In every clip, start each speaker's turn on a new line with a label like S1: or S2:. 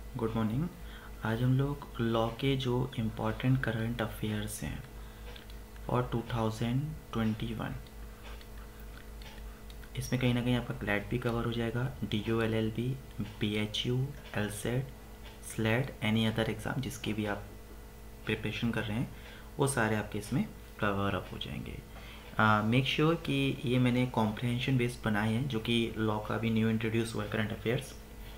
S1: Good morning. आज हम लोग लॉ के जो इम्पोर्टेंट करंट अफेयर्स हैं फॉर 2021, इसमें कहीं ना कहीं आपका क्लैट भी कवर हो जाएगा, DOLLB, BHU, LSET, SLET, any other exam जिसकी भी आप प्रिपरेशन कर रहे हैं वो सारे आपके इसमें कवर अप हो जाएंगे। मेक श्योर कि ये मैंने कॉम्प्रिहेंशन बेस्ड बनाए हैं, जो कि लॉ का भी न्यू इंट्रोड्यूस हुआ है करंट अफेयर्स।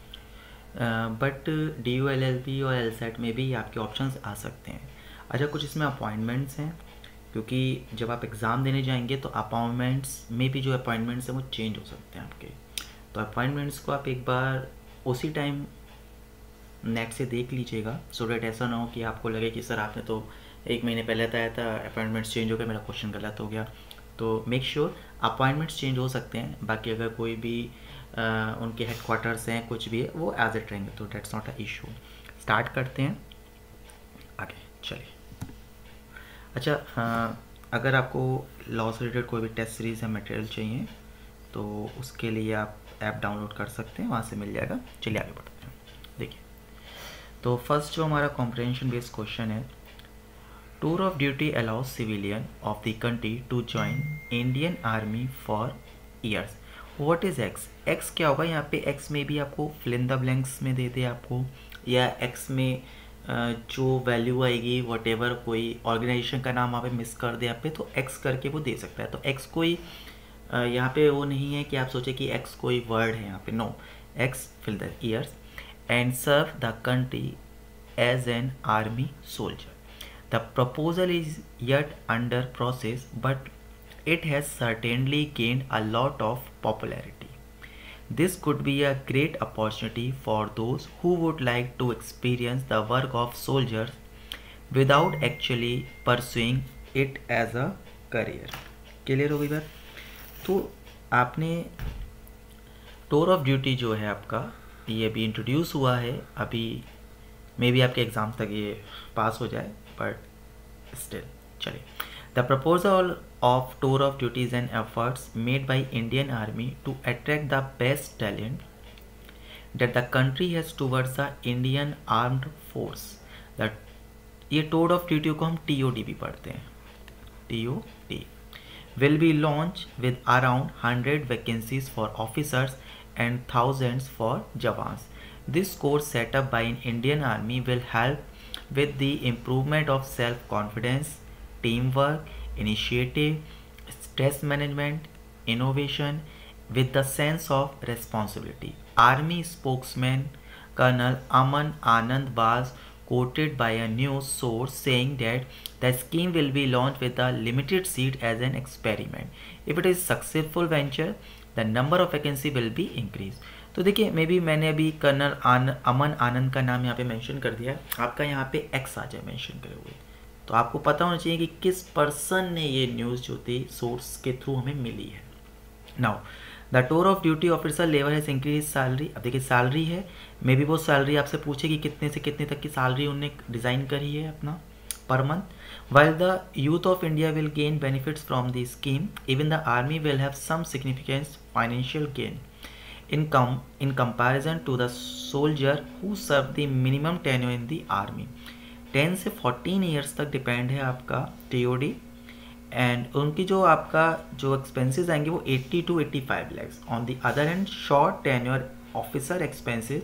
S1: बट DOLLB और LSAT में भी आपके ऑप्शंस आ सकते हैं। अच्छा, कुछ इसमें अपॉइंटमेंट्स हैं, क्योंकि जब आप एग्ज़ाम देने जाएंगे तो अपॉइंटमेंट्स में भी जो अपॉइंटमेंट्स हैं वो चेंज हो सकते हैं आपके। तो अपॉइंटमेंट्स को आप एक बार उसी टाइम नेट से देख लीजिएगा, सो डेट ऐसा ना हो कि आपको लगे कि सर आपने तो एक महीने पहले बताया था, अपॉइंटमेंट्स चेंज हो गया, मेरा क्वेश्चन गलत हो गया। तो मेक श्योर अपॉइंटमेंट्स चेंज हो सकते हैं, बाकी अगर कोई भी उनके हेडक्वार्टर्स हैं, कुछ भी है, वो एज इट रहेंगे, तो that's not a issue. Start करते हैं आगे, चलिए। अच्छा, अगर आपको लॉ से रिलेटेड कोई भी टेस्ट सीरीज़ या मटेरियल चाहिए तो उसके लिए आप ऐप डाउनलोड कर सकते हैं, वहाँ से मिल जाएगा। चलिए आगे बढ़ते हैं। देखिए, तो फर्स्ट जो हमारा कॉम्प्रिहेंशन बेस्ड क्वेश्चन है, tour of duty allows civilian of the country to join Indian army for years. What is X? X क्या होगा? यहाँ पे एक्स में भी आपको फिल इन द ब्लैंक्स में दे दे आपको, या एक्स में जो वैल्यू आएगी वट एवर, कोई ऑर्गेनाइजेशन का नाम वहाँ पे मिस कर दे आप पे, तो एक्स करके वो दे सकता है। तो एक्स कोई यहाँ पे वो नहीं है कि आप सोचे कि एक्स कोई वर्ड है यहाँ पे, no. X fill the years and serve the country as an army soldier. The proposal is yet under process, but it has certainly gained a lot of popularity. This could be a great opportunity for those who would like to experience the work of soldiers without actually pursuing it as a career. Clear हो गई बात? तो आपने tour of duty जो है आपका, ये अभी इंट्रोड्यूस हुआ है, अभी मे बी आपके एग्ज़ाम तक ये पास हो जाए, बट स्टिल चलिए। The proposal of tour of duties and efforts made by Indian army to attract the best talent that the country has towards the Indian armed force. That ये tour of duty को हम TOD भी पढ़ते हैं, TOD will be launched with around 100 vacancies for officers and thousands for jawans. This course set up by an Indian Army will help with the improvement of self-confidence, teamwork, initiative, stress management, innovation, with the sense of responsibility. Army spokesman Colonel Aman Anand was quoted by a news source saying that the scheme will be launched with a limited seat as an experiment. If it is successful venture, the number of vacancy will be increased. तो देखिए, may be मैंने अभी colonel Aman Anand का नाम यहाँ पे mention कर दिया, आपका यहाँ पे एक्स आ जाए मेंशन करे हुए, तो आपको पता होना चाहिए कि किस पर्सन ने ये न्यूज़ जो थी सोर्स के थ्रू हमें मिली है। Now the tour of duty officer level has increase salary. अब देखिए, सैलरी है, मे बी वो सैलरी आपसे पूछे कि कितने से कितने तक की सैलरी उन्होंने डिज़ाइन करी है अपना पर month. While the youth of India will gain benefits from the scheme, even the army will have some significant financial gain in comparison to the soldier who serve the minimum tenure in the army. 10 से 14 years तक depend है आपका TOD, and उनकी जो आपका जो expenses आएंगे वो 80 to 85 lakhs। On the other hand short tenure officer expenses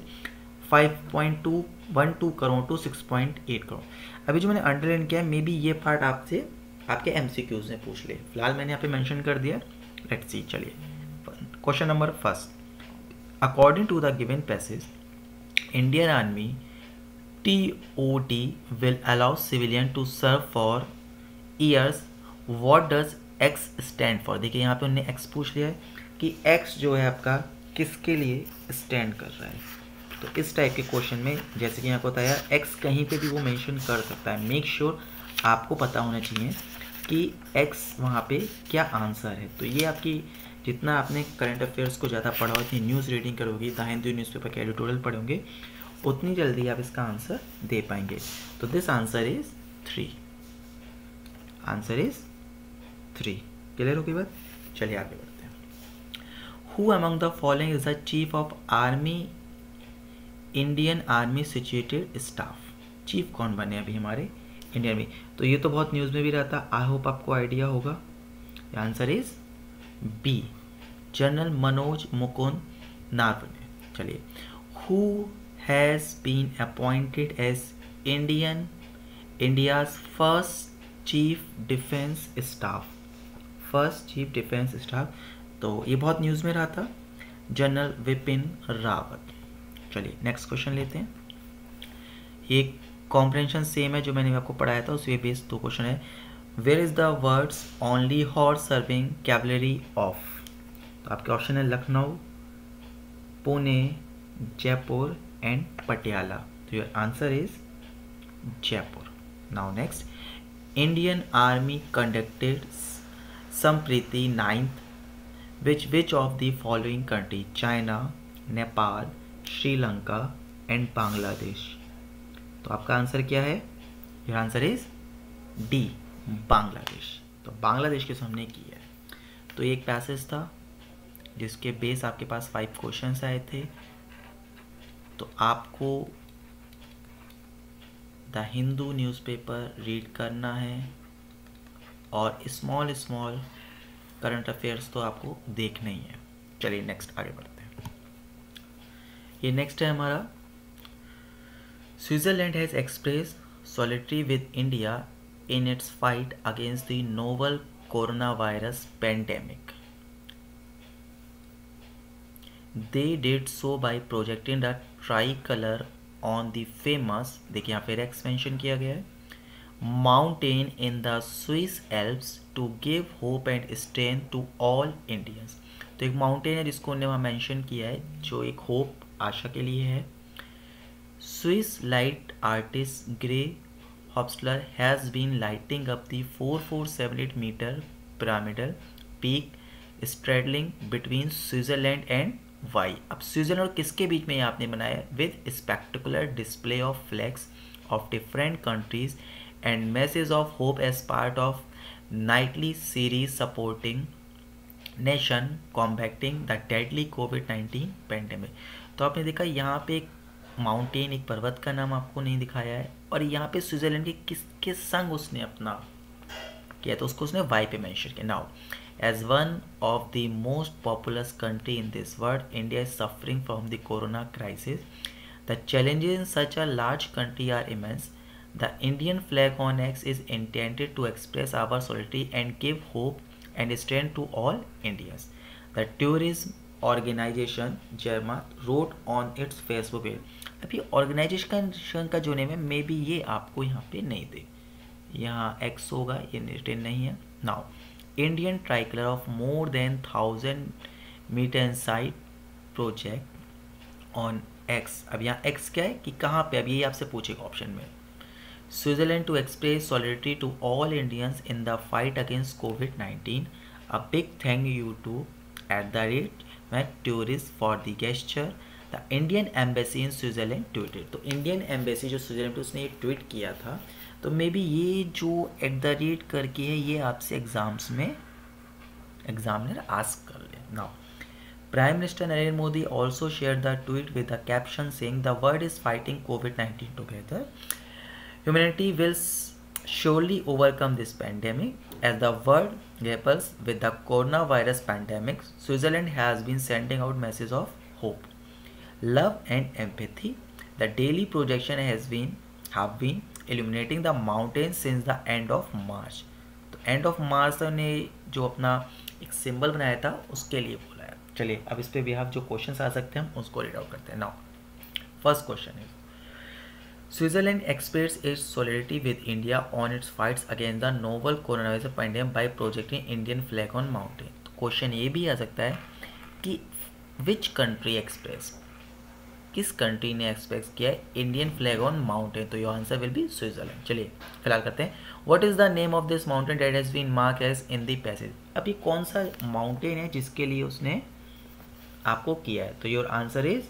S1: 5.212 crore to 6.8 crore. अभी जो मैंने अंडरलाइन किया है, मे बी ये पार्ट आपसे आपके MCQs ने पूछ ले, फिलहाल मैंने यहाँ पे मेंशन कर दिया। लेट्स सी, चलिए question number first. According to the given passage, Indian army TOD will allow civilian to serve for years. What does X stand for? देखिए, यहाँ पे उन्होंने X पूछ लिया है कि X जो है आपका किसके लिए स्टैंड कर रहा है। तो इस टाइप के क्वेश्चन में, जैसे कि यहाँ को बताया, X कहीं पे भी वो मेंशन कर सकता है। मेक श्योर आपको पता होना चाहिए कि X वहाँ पे क्या आंसर है। तो ये आपकी, जितना आपने करंट अफेयर्स को ज़्यादा पढ़ा, इतनी न्यूज़ रीडिंग करोगे, द हिंदू न्यूज़पेपर के एडिटोरियल पढ़ोगे, उतनी जल्दी आप इसका आंसर दे पाएंगे। तो this answer is 3। Answer is 3। Clear हो गई बात? चलिए आगे बढ़ते हैं। Who among the following is the chief of army Indian army situated staff, chief कौन बने अभी हमारे इंडियन आर्मी? तो ये तो बहुत न्यूज़ में भी रहता, आई होप आपको आइडिया होगा। Answer is B, general Manoj Mukund Naravane. चलिए, who has been appointed as India's first chief defence staff, first chief defence staff? तो ये बहुत न्यूज़ में रहा था, जनरल विपिन रावत। चलिए नेक्स्ट क्वेश्चन लेते हैं। ये कॉम्प्रहेंशन सेम है जो मैंने आपको पढ़ाया था, उसमें बेस्ड 2 क्वेश्चन है। Where is the words only horse serving cavalry of? तो आपके ऑप्शन है लखनऊ, पुणे, जयपुर एंड पटियाला। तो your answer is Jaipur. Now next, Indian army conducted Sampriti 9th which of the following country? China, Nepal, Sri Lanka and Bangladesh. तो आपका आंसर क्या है? Your answer is D, Bangladesh. तो बांग्लादेश के सामने की है। तो एक पैसेज था जिसके बेस आपके पास 5 क्वेश्चंस आए थे। तो आपको द हिंदू न्यूज़पेपर रीड करना है और स्मॉल करंट अफेयर्स तो आपको देखना ही है। चलिए नेक्स्ट आगे बढ़ते हैं। ये नेक्स्ट है हमारा, Switzerland has express solidarity with India in its fight against the novel corona virus pandemic. They did so by projecting the tricolour on the famous, देखिए यहाँ पे एक्स मेंशन किया गया है, mountain in the Swiss Alps to give hope and strength to all Indians. तो एक mountain है जिसको उन्होंने वहाँ मेंशन किया है जो एक होप, आशा के लिए है। Swiss light artist Gray Hopsler has been lighting up the 4478 metre pyramidal peak straddling between Switzerland and Y. अब स्विट्जरलैंड और किसके बीच में ये आपने बनाया? With spectacular display of flags of different countries and message of hope as part of nightly series supporting nation combating the deadly COVID-19 pandemic। तो आपने देखा यहाँ पे एक माउंटेन, एक पर्वत का नाम आपको नहीं दिखाया है, और यहाँ पे स्विट्जरलैंड के किसके संग उसने अपना किया, तो उसको उसने वाई पे मेंशन किया। Now as one of the most populous country in this world, India is suffering from the corona crisis. The challenges in such a large country are immense. The Indian flag on X is intended to express our solidarity and give hope and strength to all Indians. The tourism organization Jerma wrote on its Facebook page। अभी organisation का जो name है, may be ये आपको यहाँ पे नहीं दे, यहाँ X होगा, ये रिटेन नहीं है। Now Indian tricolour of more than 1000 metre inside project on X। अब यहाँ X क्या है कि कहाँ पे, अब ये आपसे पूछेगा ऑप्शन में। Switzerland to express solidarity to all Indians in the fight against COVID-19. A big thank you to @tourist for the gesture. The Indian Embassy in Switzerland tweeted। तो इंडियन एम्बेसी जो स्विट्जरलैंड उसने एक tweet किया था, तो may be ये जो करके है ये आपसे एग्जाम्स में एग्जामिनर आस्क कर ले। Now Prime Minister Narendra Modi also shared the tweet with a caption saying the world is fighting COVID-19 together. Humanity will surely overcome this pandemic. As the world grapples with the coronavirus pandemic, Switzerland has been sending out messages of hope, love and empathy. The daily projection have been illuminating the mountains since the end of March. तो end of March ने जो अपना एक symbol बनाया था उसके लिए बोला है। चलिए अब इस पे भी आप जो क्वेश्चन आ सकते हैं हम उसको रीड आउट करते हैं। नाउ फर्स्ट क्वेश्चन है, Switzerland expresses its solidarity with India on its fights against the novel coronavirus pandemic by projecting Indian flag on mountain। तो क्वेश्चन ये भी आ सकता है कि which country express, किस कंट्री ने एक्सप्रेस किया है इंडियन फ्लैग ऑन माउंटेन? तो your answer will be Switzerland. चलिए फिलहाल करते हैं, what is the name of this mountain that has been mark as in the passage. अब ये कौन सा माउंटेन है जिसके लिए उसने आपको किया है? तो your answer is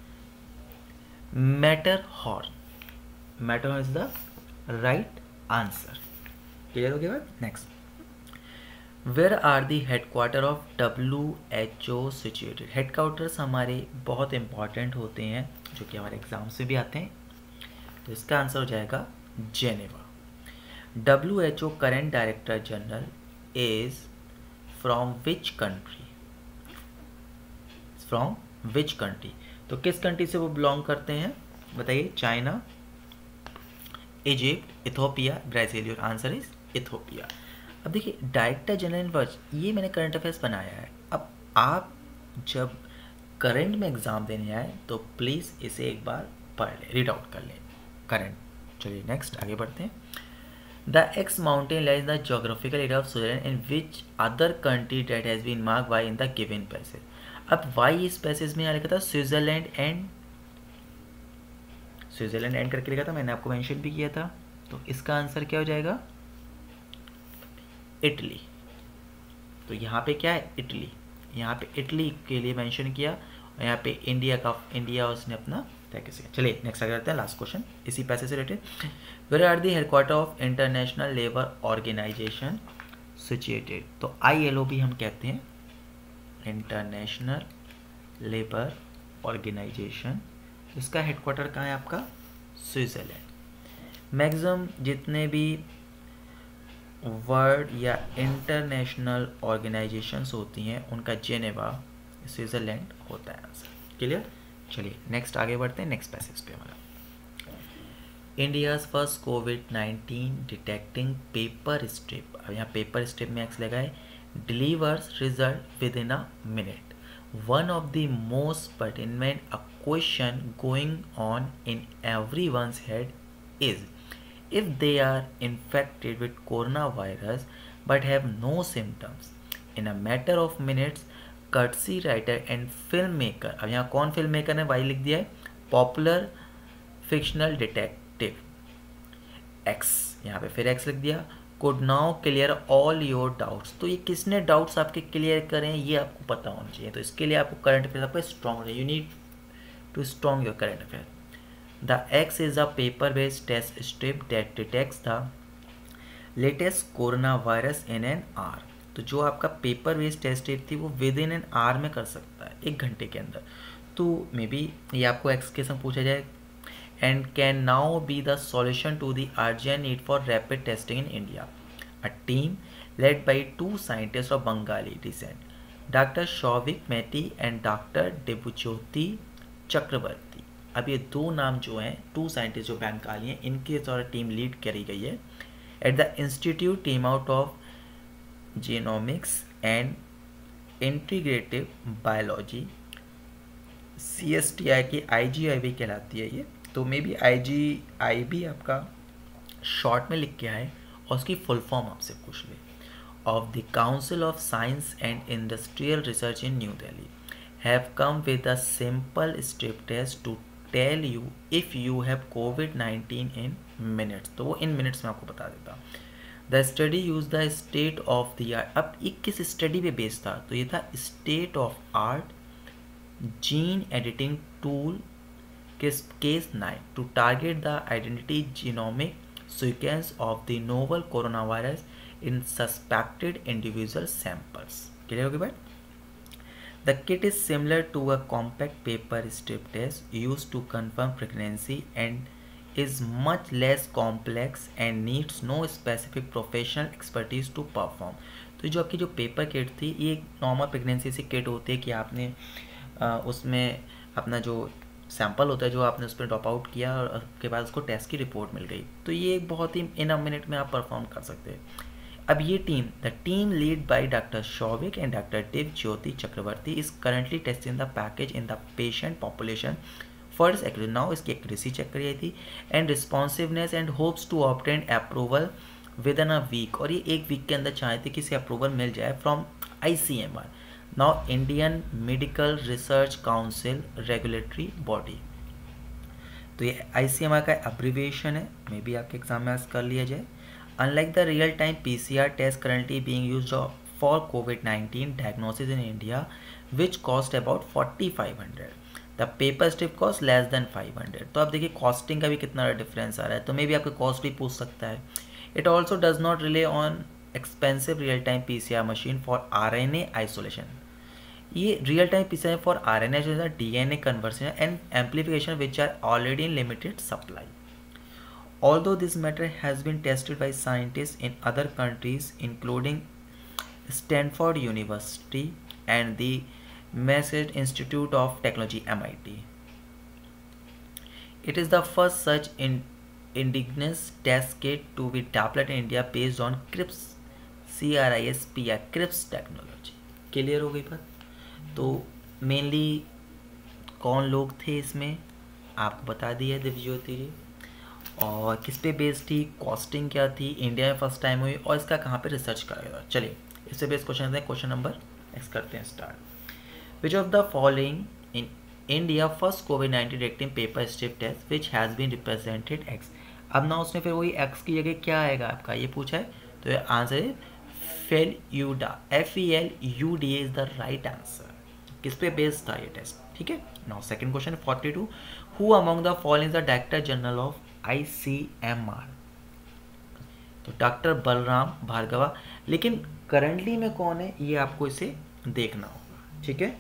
S1: Matterhorn. Matterhorn is the right answer. Clear हो गया बात? Next, where are the headquarter of WHO situated. Headquarters हमारे बहुत इंपॉर्टेंट होते हैं जो कि हमारे एग्जाम से भी आते हैं, तो इसका आंसर हो जाएगा Geneva. WHO current director general is from which country? From which country, तो किस कंट्री से वो बिलोंग करते हैं बताइए? China, Egypt, Ethiopia, Brazil. Your answer is Ethiopia. अब देखिए डायरेक्टर जनरल वर्च, ये मैंने करंट अफेयर्स बनाया है। अब आप जब करंट में एग्जाम देने आए तो प्लीज़ इसे एक बार पढ़ लें, रीड आउट कर लें करंट। चलिए नेक्स्ट आगे बढ़ते हैं। The X mountain lies in the geographical area of Switzerland in which other country that has been marked by in the given passage. अब वाई इस पैसेज में यहाँ लिखा था स्विट्जरलैंड एंड करके लिखा था, मैंने आपको मेंशन भी किया था। तो इसका आंसर क्या हो जाएगा? इटली। तो यहाँ पे क्या है? इटली। यहाँ पे इटली के लिए मेंशन किया और यहाँ पे इंडिया उसने अपना तय किया। चलिए नेक्स्ट आगे करते हैं, लास्ट क्वेश्चन इसी पैसे से related. Where are the headquarter of international labour organisation situated? तो ILO भी हम कहते हैं, इंटरनेशनल लेबर ऑर्गेनाइजेशन। इसका हेडक्वार्टर कहाँ है आपका? स्विट्ज़रलैंड। मैक्सिमम जितने भी वर्ल्ड या इंटरनेशनल ऑर्गेनाइजेशंस होती हैं उनका जेनेवा स्विट्ज़रलैंड होता है आंसर। क्लियर? चलिए नेक्स्ट आगे बढ़ते हैं, नेक्स्ट पैसेज पे हमारा। India's first COVID-19 detecting paper strip. अब यहाँ पेपर स्ट्रिप में एक्स लगा है, delivers result within a minute. One of the most pertinent a question going on in everyone's head is, if they are infected with coronavirus but have no symptoms, in a matter of minutes, courtesy writer and filmmaker, अब यहाँ कौन film ने Y लिख दिया है? Popular fictional detective x, यहाँ पे फिर एक्स लिख दिया, could now clear all your doubts। तो ये किसने डाउट्स आपके क्लियर करें ये आपको पता होना चाहिए। तो इसके लिए आपको करंट अफेयर आपका स्ट्रॉन्ग है, you need to strong your current affair. The X is a paper based test strip that detects the latest corona virus in an hour. तो जो आपका पेपर बेस्ड टेस्ट स्ट्रिप थी वो with in an our में कर सकता है, 1 घंटे के अंदर। तो मे बी ये आपको एक्स के संग पूछा जाए, and can now be the solution to the urgent need for rapid testing in India. A team led by 2 scientists of Bengali descent, Dr. Shouvik Mehti and Dr. Debujyoti Chakrabarti। अब ये 2 नाम जो हैं, 2 scientist जो बंगाली हैं, इनके द्वारा team lead करी गई है। At the institute team out of genomics and integrative biology, CSTI की IGIB कहलाती है ये। तो मे बी IGIB आपका शॉर्ट में लिख के आए और उसकी फुल फॉर्म आपसे पूछ ले। Of the council of science and industrial research in New Delhi have come with a simple strip test to tell you if you have COVID-19 in minutes. तो वो इन मिनट्स में आपको बता देता। The study use the state of the art. अब ये किस स्टडी पे बेस्ड था? तो ये था state of art gene editing tool case 9 to target the identity genomic sequence of the novel coronavirus in suspected individual samples। Clear हो गया बात? The kit is similar to a compact paper strip test used to confirm pregnancy and is much less complex and needs no specific professional expertise to perform। तो जो आपकी जो paper kit थी ये एक नॉर्मल प्रेगनेंसी से kit होती है कि आपने उसमें अपना जो सैम्पल होता है जो आपने उस पर ड्रॉप आउट किया और उसके बाद उसको टेस्ट की रिपोर्ट मिल गई। तो ये बहुत ही इन अ मिनट में आप परफॉर्म कर सकते हैं। अब ये team, the team lead by doctor Souvik and doctor Dibyajyoti Chakraborty is currently testing the package in the patient population for its accuracy. Now इसकी एक्यूरेसी चेक करी थी and responsiveness and hopes to obtain approval within a week. और ये 1 week के अंदर चाहते कि इसे अप्रूवल मिल जाए from ICMR, now Indian medical research council regulatory body. तो ये ICMR का अब्रीविएशन है, मे बी आपके एग्जाम में आज कर लिया जाए। Unlike the real time PCR test currently being used for COVID-19 diagnosis in India which cost about 4500, the paper strip cost less than 500। तो आप देखिए कॉस्टिंग का भी कितना डिफरेंस आ रहा है, तो मे बी आपके कॉस्ट भी पूछ सकता है। It also does not rely on expensive real time PCR machine for RNA isolation. ये real time PCR for RNA जो है DNA conversion and amplification which are already in limited supply. Although this matter has been tested by scientists in other countries including Stanford University and the Massachusetts Institute of Technology MIT. It is the first such indigenous test kit to be developed in India based on CRISPR technology. Clear हो गई बात? तो mainly कौन लोग थे इसमें आपको बता दिया दिव्यज्योति जी, और किस पे बेस्ड थी, कॉस्टिंग क्या थी, इंडिया में फर्स्ट टाइम हुई और इसका कहाँ पे रिसर्च करा गया। चलिए इससे बेस्ड क्वेश्चन है, क्वेश्चन नंबर नेक्स्ट करते हैं start. Which of the following in India first कोविड-19 detecting paper strip test which has been represented X. अब ना उसने फिर वही एक्स की जगह क्या आएगा आपका, ये पूछा है, तो आंसर है Feluda, FELUDA is the right answer. किस पे बेस्ड था ये टेस्ट, ठीक है। Now second question 42, who among the following the director general of ICMR। तो डॉक्टर बलराम भार्गवा, लेकिन करंटली में कौन है ये आपको इसे देखना होगा, ठीक है।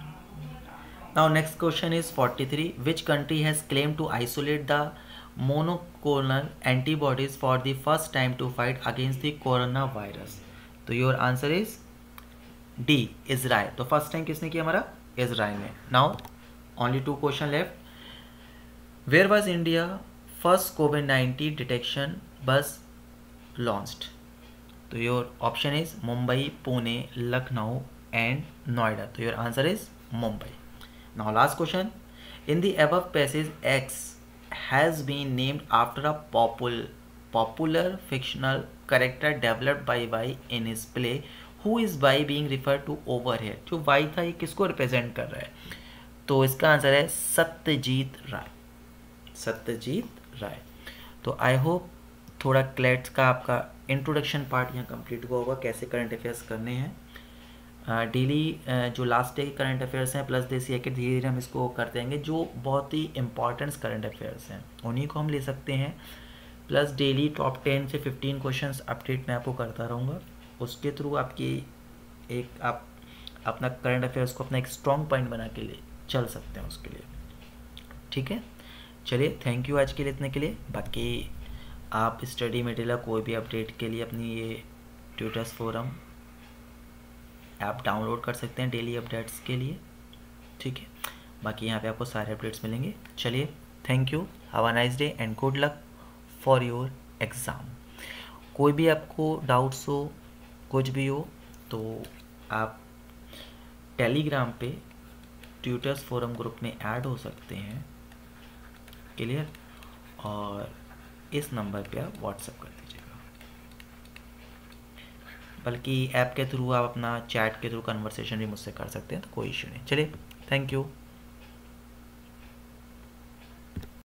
S1: Now next question is 43, which country has claim to isolate the monoclonal antibodies for the first time to fight against the corona virus. तो your answer is D, Israel. तो फर्स्ट टाइम किसने किया हमारा, इजराइल में। Now only 2 question left, where was India first कोविड-19 detection bus launched. तो your option is Mumbai, Pune, Lucknow and Noida. तो your answer is Mumbai. Now last question, in the above passage X has been named after a popular fictional character developed by Y in his play, who is Y being referred to over here. जो Y था ये किसको represent कर रहा है, तो इसका answer है सत्यजीत राय, सत्यजीत राय। तो आई होप थोड़ा क्लैट्स का आपका इंट्रोडक्शन पार्ट यहाँ कंप्लीट हुआ होगा, कैसे करंट अफेयर्स करने हैं डेली। जो लास्ट डे के करंट अफेयर्स हैं प्लस देसी के धीरे धीरे हम इसको करते रहेंगे, जो बहुत ही इंपॉर्टेंट करंट अफेयर्स हैं उन्हीं को हम ले सकते हैं। प्लस डेली टॉप 10 से 15 क्वेश्चंस अपडेट मैं आपको करता रहूँगा, उसके थ्रू आपकी एक आप अपना करंट अफेयर्स को अपना एक स्ट्रॉन्ग पॉइंट बना के लिए चल सकते हैं उसके लिए, ठीक है। चलिए थैंक यू आज के लिए इतने के लिए। बाकी आप स्टडी मटेरियल कोई भी अपडेट के लिए अपनी ये ट्यूटर्स फोरम ऐप डाउनलोड कर सकते हैं डेली अपडेट्स के लिए, ठीक है। बाकी यहाँ पे आपको सारे अपडेट्स मिलेंगे। चलिए thank you, have a nice day and good luck for your exam. कोई भी आपको डाउट्स हो, कुछ भी हो, तो आप टेलीग्राम पे ट्यूटर्स फोरम ग्रुप में ऐड हो सकते हैं, क्लियर, और इस नंबर पे आप व्हाट्सएप कर दीजिएगा, बल्कि ऐप के थ्रू आप अपना चैट के थ्रू कन्वर्सेशन भी मुझसे कर सकते हैं, तो कोई इश्यू नहीं। चलिए थैंक यू।